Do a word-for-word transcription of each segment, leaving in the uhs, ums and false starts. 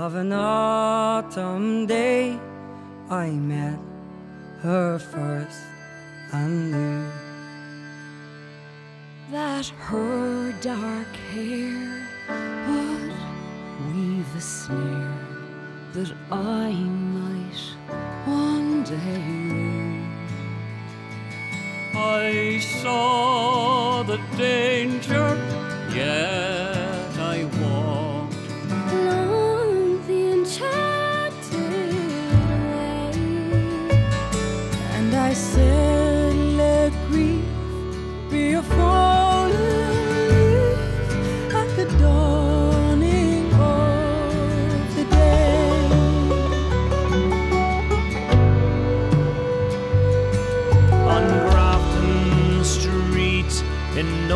of an autumn day, I met her first and knew that her dark hair would weave a snare that I might one day rue. I saw the danger, yet I walked along the enchanted way, and I said, let grief be a falling leaf at the dawning of the day. on Grafton Street in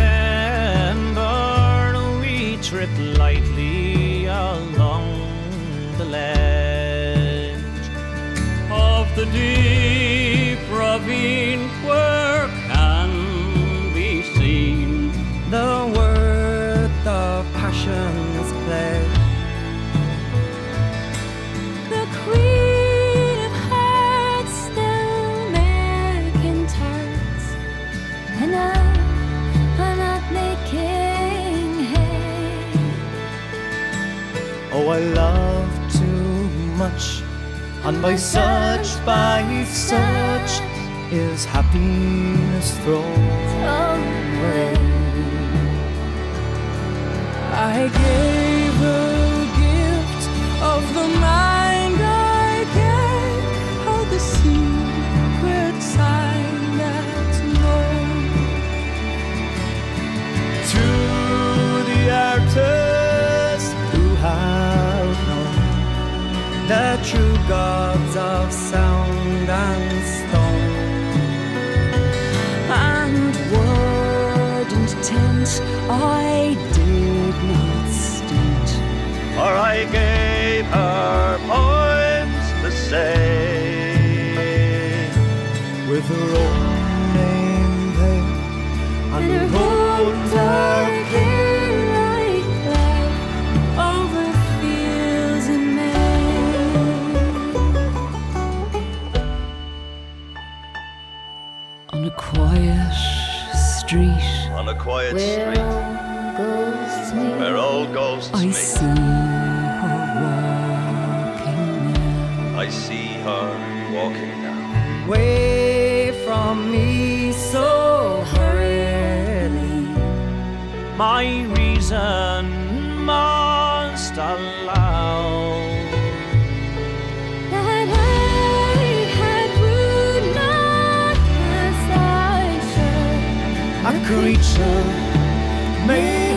November. We tripped lightly along the ledge of the deep ravine where can be seen The worth of passion's pledge. the queen of hearts still making tarts, and I am not making hay. Oh, I love too much, and by such, by such is happiness thrown away. I gave her gift of the mind I gave her the secret sign that's known To the artists who have known the true gods of sound and stone. And word and tint I did not stint. For I gave her poems the same, with her own name there and her own dark hair I fled over fields in May. On a quiet street on a quiet where street ghosts meet, where old ghosts I meet. see her walking now. I see her walking now. Away from me so hurriedly, my reason must allow That I had would not as I should. A creature made